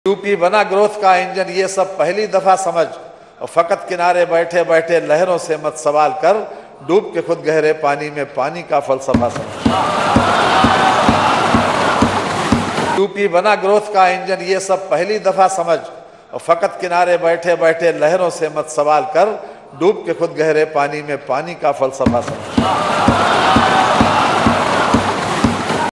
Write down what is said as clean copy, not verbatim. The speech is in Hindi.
यूपी बना ग्रोथ का इंजन, ये सब पहली दफा समझ। और फकत किनारे बैठे बैठे लहरों से मत सवाल कर, डूब के खुद गहरे पानी में पानी का फलसफा समझ। यूपी बना ग्रोथ का इंजन, ये सब पहली दफा समझ। और फकत किनारे बैठे बैठे लहरों से मत सवाल कर, डूब के खुद गहरे पानी में पानी का फलसफा समझ।